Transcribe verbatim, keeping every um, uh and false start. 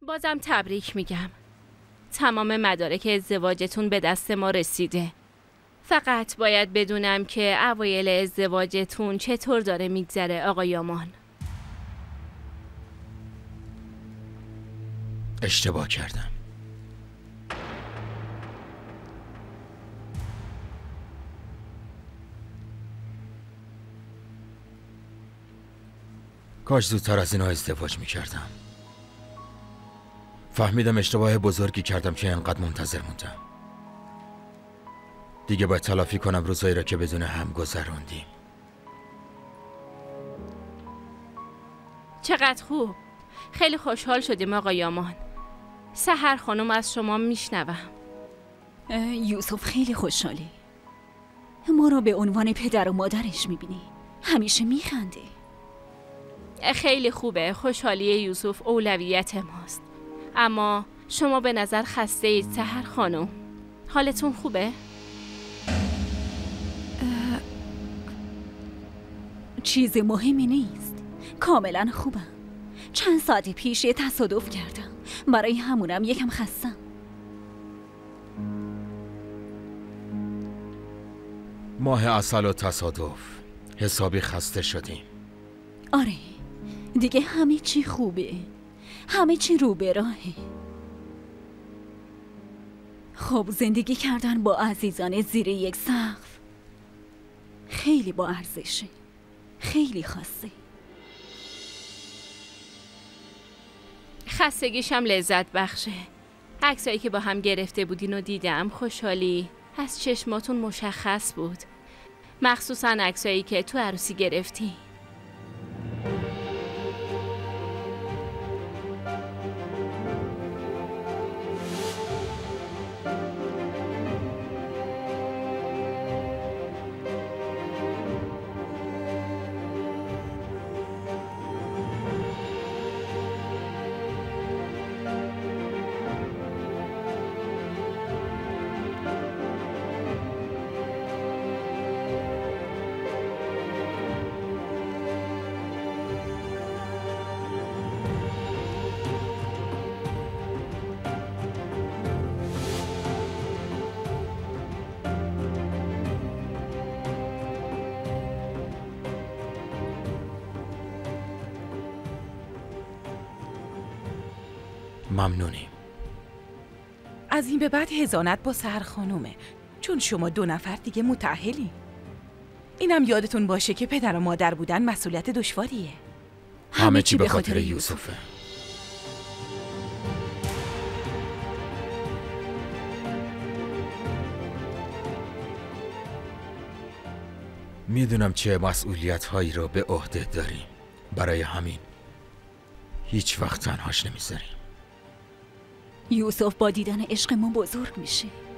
بازم تبریک میگم. تمام مدارک ازدواجتون به دست ما رسیده. فقط باید بدونم که اوایل ازدواجتون چطور داره میگذره آقا یامان. اشتباه کردم. کاش زودتر از اینا ازدواج میکردم. فهمیدم اشتباه بزرگی کردم که انقدر منتظر موندم. دیگه باید تلافی کنم روزایی را که بدون هم گذروندیم. چقدر خوب. خیلی خوشحال شدیم آقا یامان. سحر خانم از شما میشنوم. یوسف خیلی خوشحالی. ما را به عنوان پدر و مادرش میبینی. همیشه میخنده. خیلی خوبه. خوشحالی یوسف اولویت ماست. اما شما به نظر خسته اید سحر خانم. حالتون خوبه؟ چیز مهمی نیست. کاملا خوبم. چند ساعت پیش یه تصادف کردم. برای همونم یکم خستم. ماه عسل و تصادف. حسابی خسته شدیم. آره. دیگه همه چی خوبه. همه چی رو به راهه. خب زندگی کردن با عزیزان زیر یک سقف خیلی با ارزشه. خیلی خاصه. خستگیشم لذت بخشه. عکسایی که با هم گرفته بودین و دیدم. خوشحالی از چشماتون مشخص بود. مخصوصا عکسایی که تو عروسی گرفتی. ممنونیم. از این به بعد حضانت با سحر خانومه، چون شما دو نفر دیگه متأهلین. اینم یادتون باشه که پدر و مادر بودن مسئولیت دشواریه. همه چی به خاطر یوسفه. میدونم چه مسئولیت هایی رو به عهده داریم. برای همین هیچ وقت تنهاش نمیذاریم. یوسف با دیدن عشق ما بزرگ میشه.